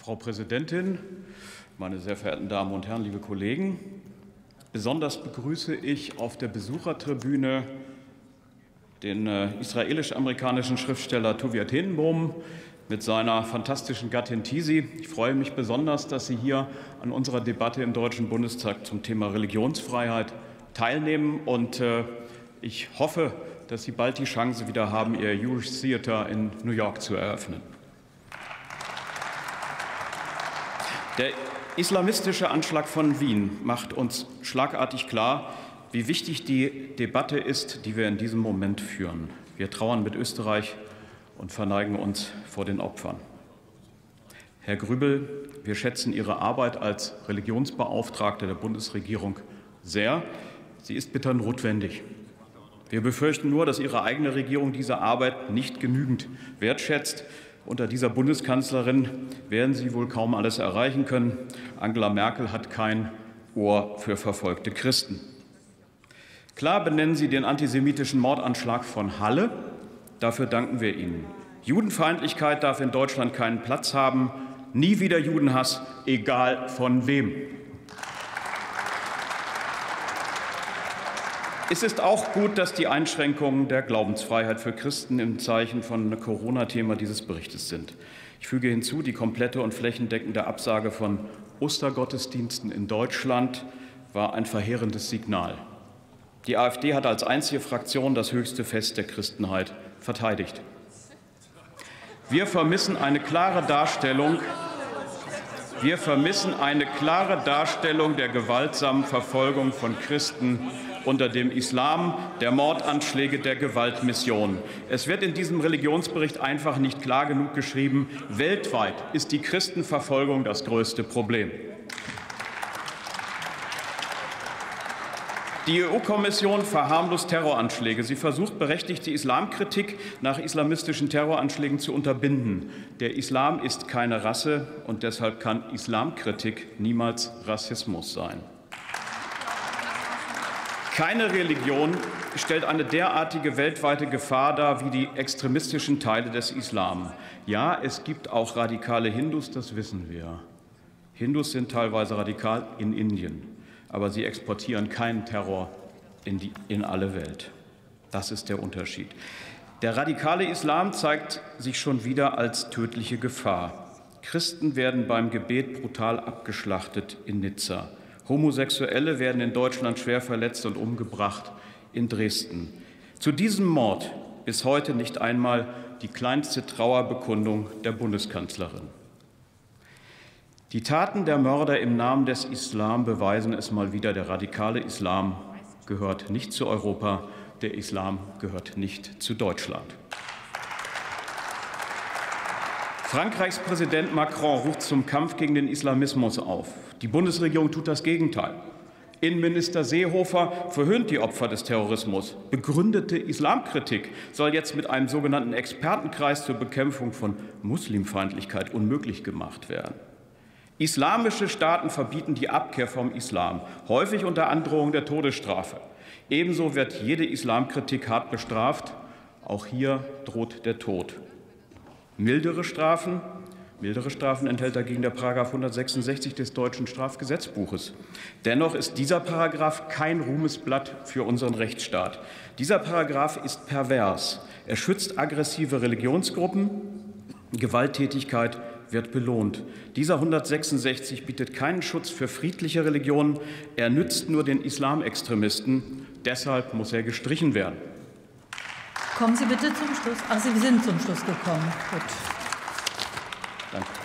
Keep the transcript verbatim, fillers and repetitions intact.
Frau Präsidentin, meine sehr verehrten Damen und Herren, liebe Kollegen! Besonders begrüße ich auf der Besuchertribüne den israelisch-amerikanischen Schriftsteller Tuvia Tenenbaum mit seiner fantastischen Gattin Tisi. Ich freue mich besonders, dass Sie hier an unserer Debatte im Deutschen Bundestag zum Thema Religionsfreiheit teilnehmen. Und äh, ich hoffe, dass Sie bald die Chance wieder haben, Ihr Jewish Theater in New York zu eröffnen. Der islamistische Anschlag von Wien macht uns schlagartig klar, wie wichtig die Debatte ist, die wir in diesem Moment führen. Wir trauern mit Österreich und verneigen uns vor den Opfern. Herr Grübel, wir schätzen Ihre Arbeit als Religionsbeauftragter der Bundesregierung sehr. Sie ist bitter notwendig. Wir befürchten nur, dass Ihre eigene Regierung diese Arbeit nicht genügend wertschätzt. Unter dieser Bundeskanzlerin werden Sie wohl kaum alles erreichen können. Angela Merkel hat kein Ohr für verfolgte Christen. Klar benennen Sie den antisemitischen Mordanschlag von Halle. Dafür danken wir Ihnen. Judenfeindlichkeit darf in Deutschland keinen Platz haben. Nie wieder Judenhass, egal von wem. Es ist auch gut, dass die Einschränkungen der Glaubensfreiheit für Christen im Zeichen von Corona-Thema dieses Berichtes sind. Ich füge hinzu, die komplette und flächendeckende Absage von Ostergottesdiensten in Deutschland war ein verheerendes Signal. Die AfD hat als einzige Fraktion das höchste Fest der Christenheit verteidigt. Wir vermissen eine klare Darstellung, wir vermissen eine klare Darstellung der gewaltsamen Verfolgung von Christen unter dem Islam, der Mordanschläge, der Gewaltmission. Es wird in diesem Religionsbericht einfach nicht klar genug geschrieben, weltweit ist die Christenverfolgung das größte Problem. Die E U-Kommission verharmlost Terroranschläge. Sie versucht, berechtigte Islamkritik nach islamistischen Terroranschlägen zu unterbinden. Der Islam ist keine Rasse, und deshalb kann Islamkritik niemals Rassismus sein. Keine Religion stellt eine derartige weltweite Gefahr dar wie die extremistischen Teile des Islam. Ja, es gibt auch radikale Hindus, das wissen wir. Hindus sind teilweise radikal in Indien, aber sie exportieren keinen Terror in, die, in alle Welt. Das ist der Unterschied. Der radikale Islam zeigt sich schon wieder als tödliche Gefahr. Christen werden beim Gebet brutal abgeschlachtet in Nizza. Homosexuelle werden in Deutschland schwer verletzt und umgebracht in Dresden. Zu diesem Mord bis heute nicht einmal die kleinste Trauerbekundung der Bundeskanzlerin. Die Taten der Mörder im Namen des Islam beweisen es mal wieder. Der radikale Islam gehört nicht zu Europa, der Islam gehört nicht zu Deutschland. Frankreichs Präsident Macron ruft zum Kampf gegen den Islamismus auf. Die Bundesregierung tut das Gegenteil. Innenminister Seehofer verhöhnt die Opfer des Terrorismus. Begründete Islamkritik soll jetzt mit einem sogenannten Expertenkreis zur Bekämpfung von Muslimfeindlichkeit unmöglich gemacht werden. Islamische Staaten verbieten die Abkehr vom Islam, häufig unter Androhung der Todesstrafe. Ebenso wird jede Islamkritik hart bestraft. Auch hier droht der Tod. Mildere Strafen, mildere Strafen enthält dagegen der Paragraph hundertsechsundsechzig des deutschen Strafgesetzbuches. Dennoch ist dieser Paragraph kein Ruhmesblatt für unseren Rechtsstaat. Dieser Paragraph ist pervers. Er schützt aggressive Religionsgruppen. Gewalttätigkeit wird belohnt. Dieser hundertsechsundsechzig bietet keinen Schutz für friedliche Religionen. Er nützt nur den Islamextremisten. Deshalb muss er gestrichen werden. Kommen Sie bitte zum Schluss. Ach, Sie sind zum Schluss gekommen. Gut. Danke.